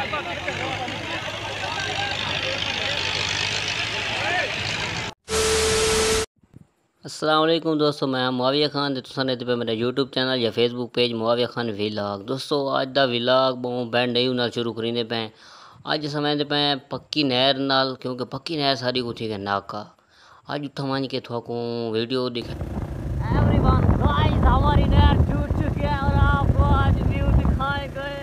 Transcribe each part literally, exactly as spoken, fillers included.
अस्सलाम वालेकुम दोस्तों, मैं मुआविया खान ते तुसां ने पे मेरा यूट्यूब चैनल या Facebook page Muawiya Khan vlog. दोस्तों अज दा विलाग बहुत बैंड नहीं नाल शुरू करींदे पे। अज समझते पे पक्की नहर नाल, क्योंकि पक्की नहर सारी कुछ है नाका। अज उठा मान के थोको वीडियो दिखा। एवरीवन गाइस, हमारी नहर टूट चुकी है और आपको आज व्यू दिखाएंगे।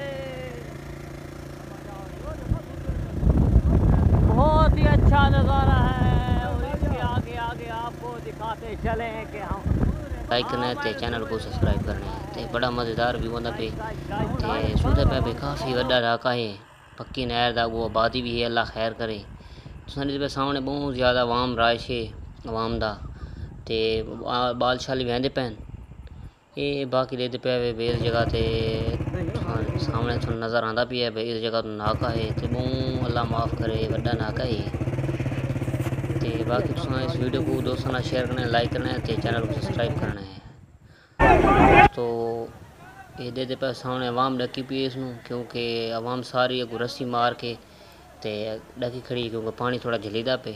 बहुत ही अच्छा नज़ारा है और इसके आगे आगे आपको दिखाते चले कि हम लाइक करना है, चैनल को सब्सक्राइब करना है। तो बड़ा मज़ेदार व्यू होंदा पे ते सुनते पे पे काफ़ी वड्डा इलाका है। पक्की नहर दा वो आबादी भी है, अल्लाह खैर करे। तुसां पे सामने बहुत ज़्यादा आवाम राइश है आवाम दा ते बाल शाल भी आंदे पैन। ये बाकी देते पे इस जगह ते सामने थोड़ा नज़र आंदा भी है इस जगह तो नाका है ते बहुत अल्लाह माफ़ करे वड्डा नाका है। ते बाकी तुसां इस वीडियो को दोस्तों ना शेयर करना है, लाइक करना है, ते चैनल को सब्सक्राइब करना है। तो ये दे दे पे सामने आवाम डकी पी इसनू, क्योंकि आवाम सारी अगू रस्सी मार के ते डकी खड़ी, क्योंकि पानी थोड़ा जलीदा पे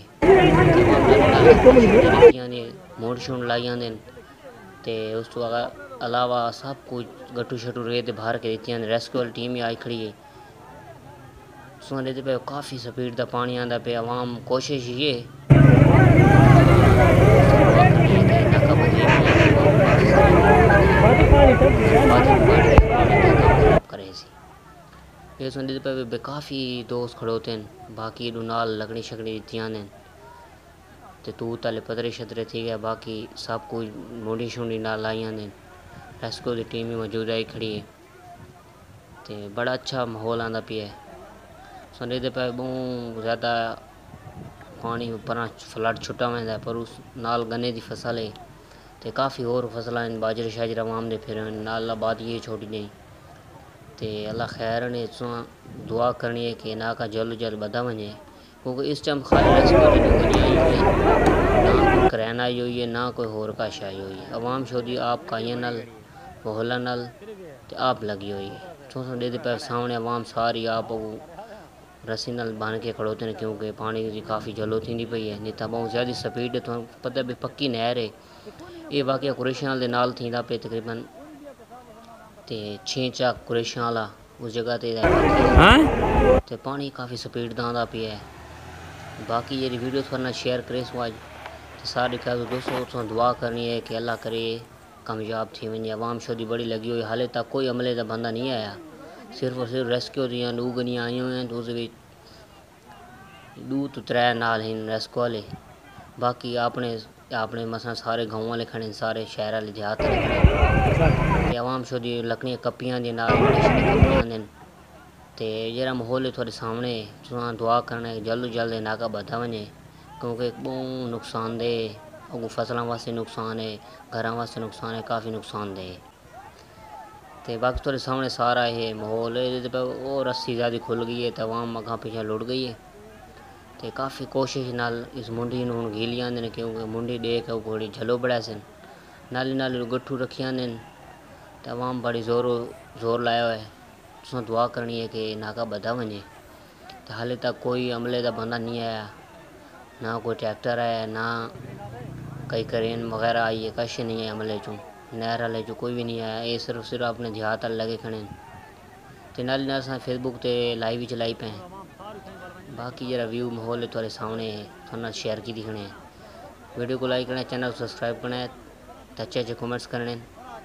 मोड़ शोड़ लाई आंदे ते उस तो अलावा सब कुछ गट्टू शट्टू रेत बाहर के देती हैं। रेस्क्यू वाली टीम ही आई खड़ी है। सुन देते पे काफ़ी स्पीड दा पानी आंदा पे। आवाम कोशिश ये ये सुन देते पे काफ़ी दोस्त खड़ोते हैं। बाकी नाल लकड़ी शकड़ी दित्तियां ने ते तू ताले पतरे शतरे थी गया। बाकी सब कुछ मुंडी शुंडी नाल लाइया ने। रेस्क्यू की टीम भी मौजूद आई खड़ी है ते बड़ा अच्छा माहौल आंदा पिया है। सुन देते पे बहुत ज़्यादा पानी पर फ्लड छुट्टा हुआ पर उस नाल गन्ने की फसल है ते काफ़ी और फसलां बाजरे शाजरे आवाम दे फिर नाल आबादी है छोटी नहीं ते अल्लाह खैर ने दुआ करनी है कि ना का जल्द जल्द बदा वजे, क्योंकि इस टाइम खाली ना करैन आई हुई है ना कोई होर काश आई हुई है। आवाम शोदी आप काइया नल मोहल्ला नल ते आप लगी हुई है। सो सो दे पे सामने आवाम सारी आप रस्सी नाल बांध के खड़ोते हैं, क्योंकि पानी की काफ़ी जलो थी पई है। नहीं तो बहुत ज़्यादा स्पीड तो पता भी पक्की नहर है। ये वाकया कुरेशियां दे नाल थींदा पे तकरीबन ते छे चा कुरेशियां वाला उस जगह ते ते पानी काफ़ी स्पीड दा आंदा पिया है। बाकी ये वीडियो थोड़ा शेयर करे सो आज तो सारे क्या दोस्तों तो दुआ करनी है कि अल्लाह करे कामयाब थी वजे। आवाम शोदी बड़ी लगी हुई, हाले तक कोई अमले का बंदा नहीं आया। सिर्फ और सिर्फ रेस्क्यू दियाँ दो गनियाँ आई हुई हैं तो उस दो तो त्रै नाल हैं रेस्क्यू वाले। बाकी अपने अपने मसा सारे गाँव वाले खड़े, सारे शहर वाले देहात वाले खड़े। आवाम शोदी लकड़ियाँ कप्पियां दी नाल कप्पियां ने ते जरा माहौल थोड़े सामने तुहां दुआ करना है जल्द जल्द नाका बता वजे, क्योंकि बहुत नुकसानदेह अगू फसलों वास्ते नुकसान है, घर वास्ते नुकसान है, काफ़ी नुकसानदेह। तो बाकी थोड़े सामने सारा ये माहौल और रस्सी ज़्यादा खुल गई है तो आवाम अगा पीछे लुट गई है। तो काफ़ी कोशिश नाल इस मुंडी हूँ गीली आंदे ने, क्योंकि मुंडी डे के घोड़ी झलो बड़ा सन नाली नाली गट्ठू रखी आंदे तो आवाम बड़ी जोर जोर लाया है। तुम दुआ करनी है कि नाका बदा वजे। तो हाले तक कोई अमले का बंदा नहीं आया, ना कोई ट्रैक्टर आया, ना कई करेन वगैरह आई है, कश नहीं है अमले चो नहर वाले चो कोई भी नहीं आया। ये सिर्फ सिर्फ अपने देहात लगे खड़े तो नाली नाल अस फेसबुक ते लाइव भी चलाई पे। बाकी जरा व्यू माहौल थोड़े सामने है, थोड़ा शेयर की दिखने हैं। वीडियो को लाइक करना, चैनल को सब्सक्राइब करना है, अच्छे अच्छे कमेंट्स करने।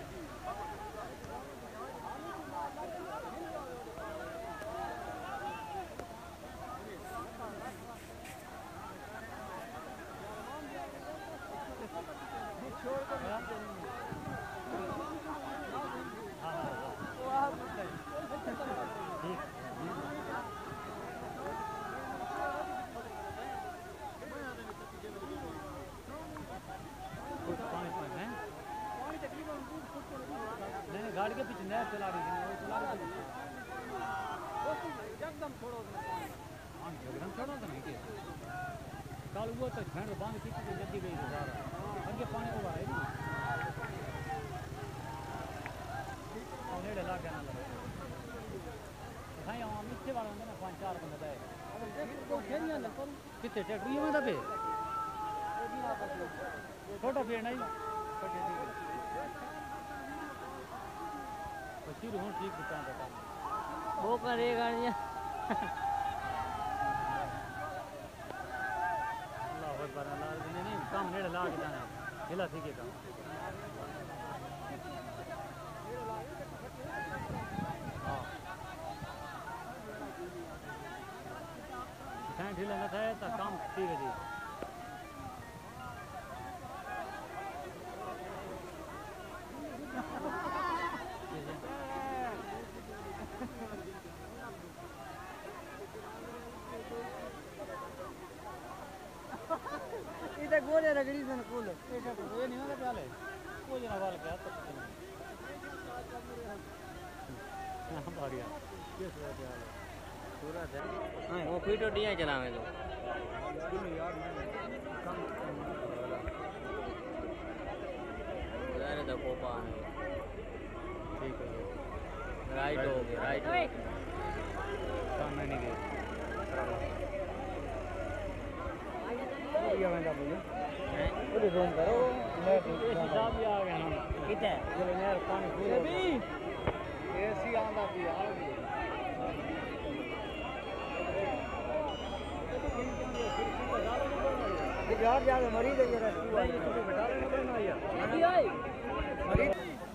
गाड़ी के पीछे नहर चला रही है, वो चला रही है एकदम छोड़ो हां एकदम छोड़ो तो नहीं के कल वो तो खंड बांध की थी जल्दी गई सारा आगे पानी को आ रहा है नेड़े ला के ना भाई आवाम पीछे वाला ना पांच चार बंदा है तो खेलियां लगता कितने ट्रैक्टर ये में पे छोटा पेड़ नहीं छोटे ठीक है हूं ठीक दुकान का वो करेगा नहीं अल्लाह अकबर अल्लाह नहीं काम नेड़े ला के जाना हिला ठीक है काम हां कहीं ढीला न था तो काम ठीक है जी इधर गोले रगड़ी से फूल ये नहीं होगा प्याले वो जना वाल क्या तो हां बढ़िया ये सब प्याले पूरा हां वो फीटो डिया चलावे तो यार कम यार तो कोपा ठीक है राइट हो गया राइट सामने नहीं गए ये बंदा बोले हैं पूरे रूम करो मैं हिसाब भी आ गया हम कितने चलो यार पानी फूल अभी एसी आंदा भी आ गई यार ज्यादा मरीज है ये रेस्क्यू वाले तो बैठा लेना पड़ना यार अभी आई मरीज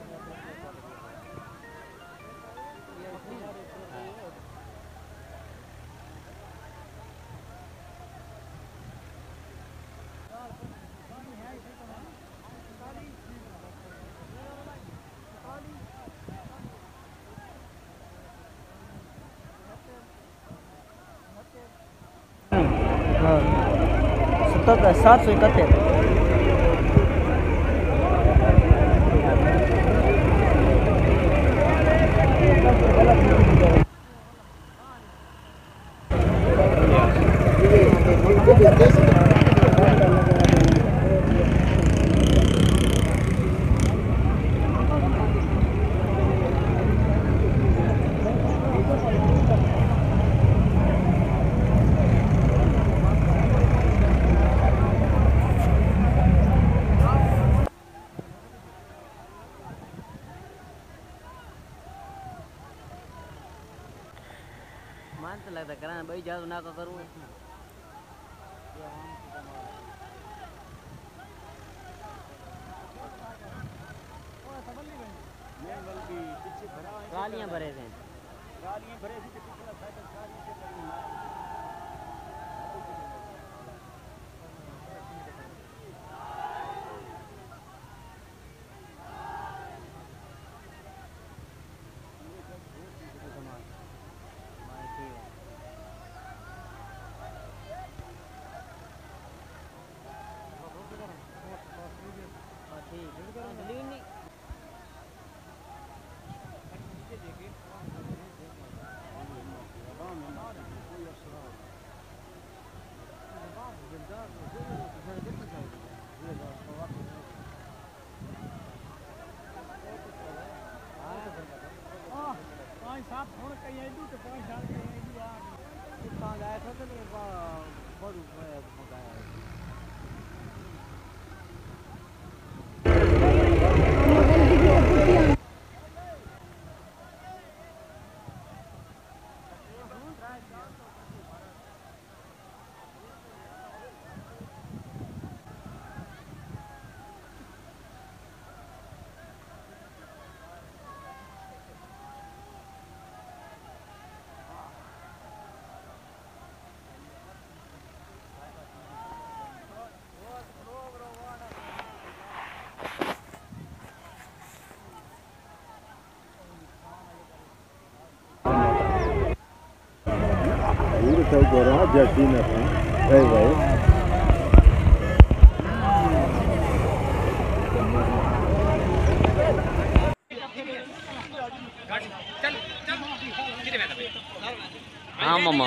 सत्तर सात सौ इकहत्तर मान तो लगता कराना भाई जादू ना का करूँ गालियाँ भरे थे गालियाँ भरे थे साफ थोड़ा कहीं आई तो पाँच साल कहीं आई आ कहाँ गया था तो बहुत मंगाया Tahu korang jadi apa? Baik baik. हाँ मामा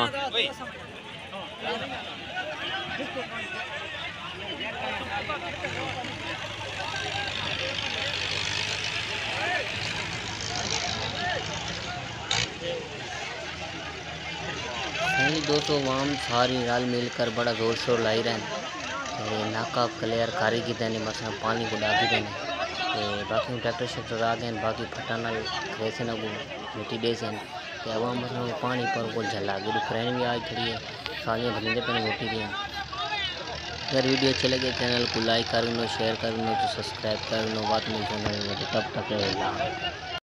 फैमिली दोस्तों वाम सारी रल मिलकर बड़ा जोर शोर लाई रहे हैं। नाका क्लियर कारी की देने मसला पानी को डाकी देने बाकी ट्रैक्टर शैक्टर आ गए बाकी फटाना रेसे ना को मिट्टी दे से अवाम मतलब पानी पर को झला गिरी फ्रेंड भी आज खड़ी है सालियाँ भंदे पर मोटी दियाँ। अगर वीडियो अच्छे लगे चैनल को लाइक कर लो शेयर कर लो तो सब्सक्राइब कर लो बात मिलते हैं तब तक।